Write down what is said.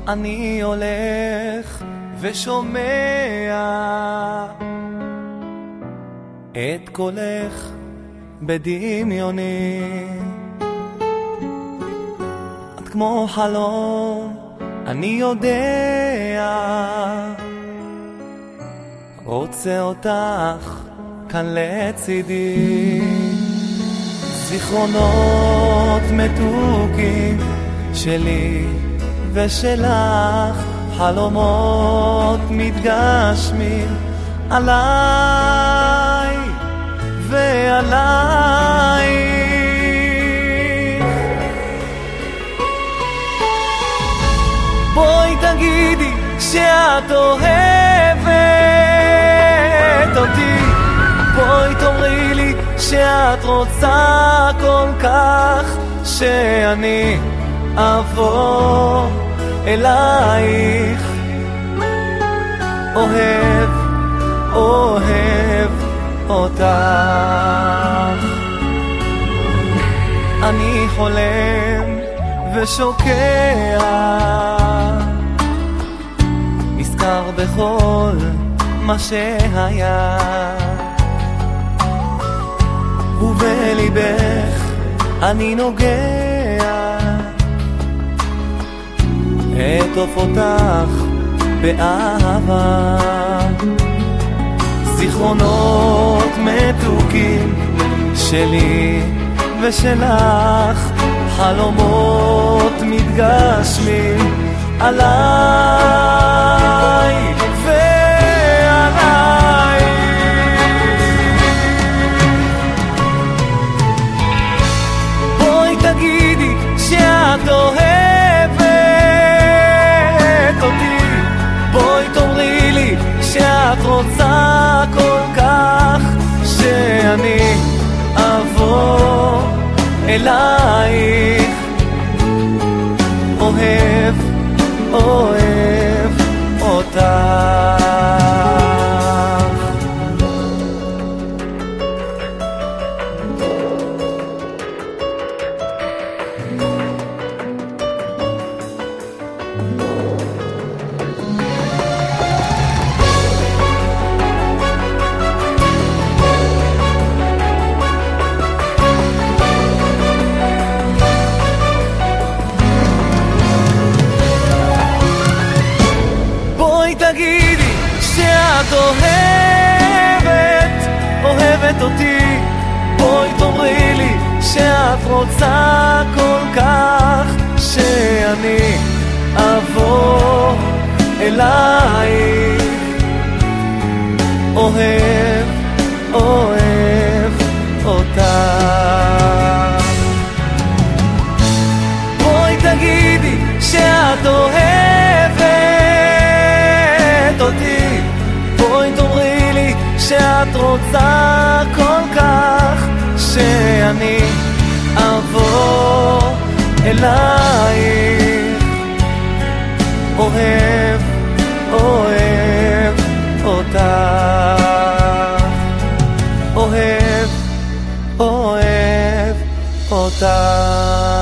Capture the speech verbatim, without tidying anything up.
אני הולך ושומע את קולך בדמיוני, את כמו חלום, אני יודע, רוצה אותך כאן לצידי. זיכרונות מתוקים שלי ושלך, חלומות מתגשמים עליי ועליי. בואי תגידי שאת אוהבת אותי, בואי תאמרי לי שאת רוצה כל כך שאני אבוא אלייך. אוהב, אוהב אותך. אני חולם ושוקע, נזכר בכל מה שהיה, ובליבך אני נוגע, אתוף אותך באהבה. זיכרונות מתוקים שלי ושלך, חלומות מתגשמים עליי ועליי. בואי תגידי שאת אוהבת אותי, בואי תאמרי לי שאת רוצה כל כך שאני אבוא אלייך. אוהב, אוהב אותך. תגידי שאת אוהבת, אוהבת אותי, בואי תאמרי לי שאת רוצה כל כך שאני אבוא אלייך. אוהב, אוהב אותך. בואי תגידי שאת אוהבת אותי, בואי תאמרי לי שאת רוצה כל כך שאני אבוא אלייך. אוהב, אוהב אותך. אוהב, אוהב אותך.